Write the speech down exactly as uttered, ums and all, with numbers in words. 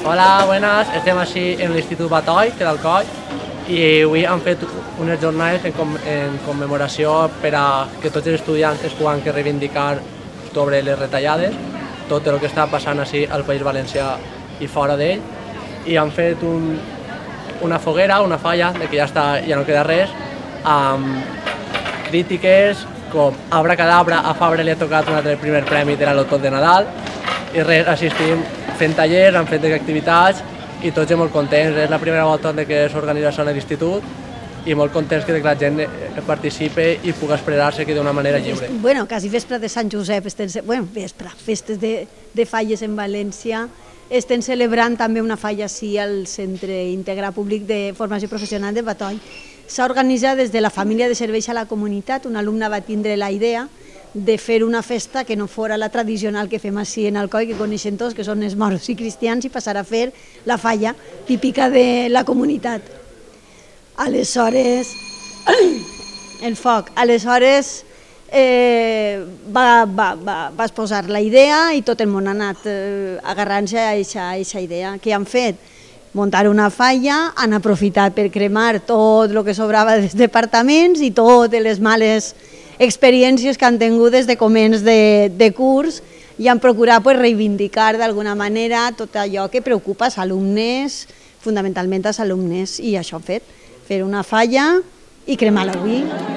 Hola, buenas. Estem així en l'Institut Batoi, de l'Alcoi, i avui han fet unes jornades en, com, en commemoració per a que tots els estudiants es puguen reivindicar sobre les retallades, tot el que està passant així al País Valencià i fora d'ell, i han fet un, una foguera, una falla, de que ja, està, ja no queda res, amb crítiques com Abracadabra, a Fabra li ha tocat un altre primer premi de la Loto de Nadal, i res, assistim fent tallers, han fet activitats i tots molt contents. És la primera volta que s'organitza això a l'institut i molt contents que la gent participi i pugui expressar-se d'una manera lliure. Bueno, quasi vespre de Sant Josep, estem, bueno, vespre, festes de, de falles en València, estem celebrant també una falla així al Centre Integral Públic de Formació Professional de Batoi. S'ha organitzat des de la família de serveis a la comunitat, un alumne va tindre la idea de fer una festa que no fora la tradicional que fem així en Alcoi, que coneixen tots, que són els moros i cristians, i passar a fer la falla típica de la comunitat. Aleshores, el foc, aleshores eh, va, va, va, va exposar la idea i tot el món ha anat eh, agarrant-se a aquesta idea. Què han fet? Muntar una falla, han aprofitat per cremar tot el que sobrava dels departaments i totes les males experiències que han tingut des de començ de, de curs i han procurat pues, reivindicar d'alguna manera tot allò que preocupa als alumnes, fonamentalment als alumnes, i això han fet, fer una falla i cremar-la avui.